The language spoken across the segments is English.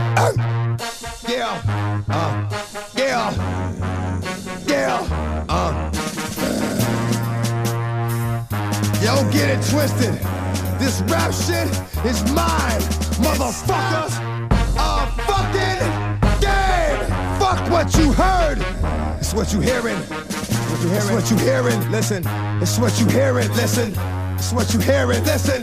Yeah, yeah, yeah, Yo, get it twisted. This rap shit is mine, motherfuckers. Fucking game. Fuck what you heard. It's what you hearing. It's what you hearing. Listen. It's what you hearing. Listen. It's what you hearing. Listen.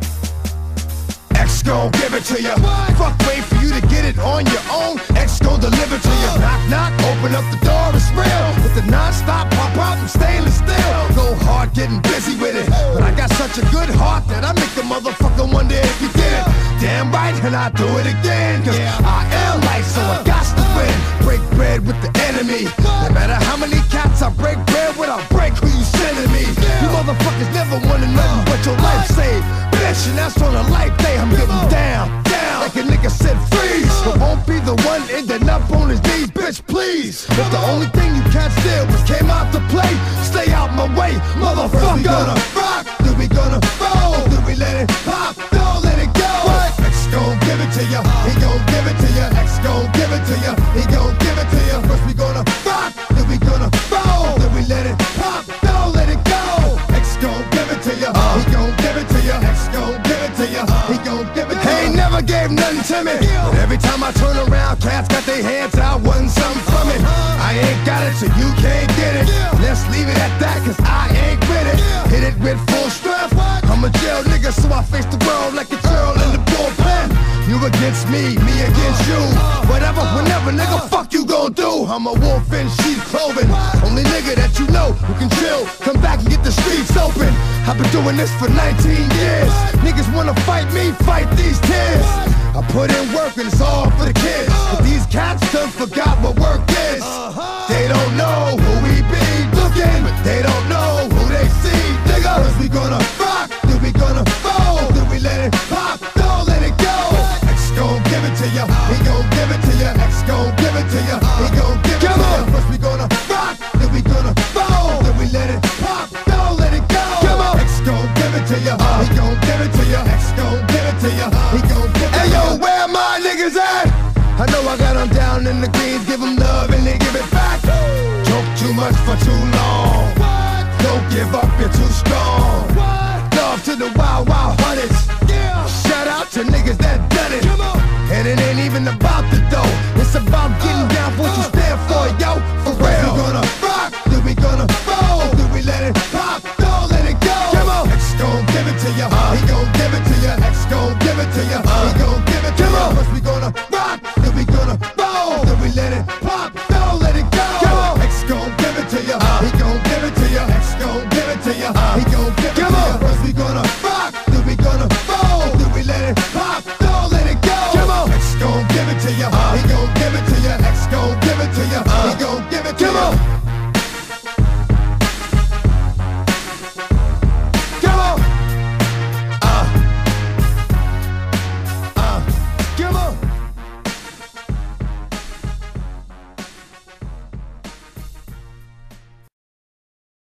X gon' give it to you. Fuck, wait for you to get it on your own. X gon' deliver to you. Knock, knock, open up the door, it's real. With the non-stop pop out and stainless steel. Go hard, getting busy with it. But I got such a good heart that I make a motherfucker wonder if you get it. Damn right, and I do it again. Cause I am light, so I got to win. Break bread with the enemy. No matter how many cats I break bread with, I'll break who you sending me. You motherfuckers never wanted nothing but your life saved. Bitch, and that's on a life day. I'm getting down, like a nigga said freeze. But won't be the one ending up on his knees, bitch, please. If the only thing you can't steal was came out to play, stay out my way, motherfucker. We gonna rock, then we gonna roll, then we let it pop, don't let it go. X gon' give it to ya, he gon' give it to ya. X gon' give it to ya, he gon' give it to ya. First we gonna rock, then we gonna roll, then we let it pop, don't let it go. X gon' give it to ya, he gon' give it to ya. X gon' give it to ya, he gon' give it to ya. He ain't never gave nothing to me, but every time I turn around, cats got their hands out, wanting something from it. I ain't got it, so you can't get it. Let's leave it at that, cause I ain't with it. Hit it with full strength. I'm a jail nigga, so I face the world like a girl in the bullpen. You against me, me against you. Whatever, whenever, nigga, fuck you gon' do. I'm a wolf in sheep's clothing. Only nigga that you know who can chill. Come back and get the streets open. I've been doing this for 19 years. Niggas wanna fight me, fight these tears. I put in work and it's all for the kids. But these cats done forgot what work is. They don't know who we be looking, but they don't know who they see. Nigga, first we gonna rock, then we gonna roll, then we let it pop, don't let it go. X gon' give it to ya, he gon' give it to ya. X gon' give it to ya, he gon' give it to ya. First we gonna rock, then we gonna roll, then we let it pop, don't let it go. X gon' give it to ya, he gon' give it to ya. X gon' give it to ya, he gon' give it to ya. Hey yo, where my niggas at? I know I got them down in the greens, give them love and they give it back. Joke too much for too long. Don't give up, you're too strong. Love to the wild, wild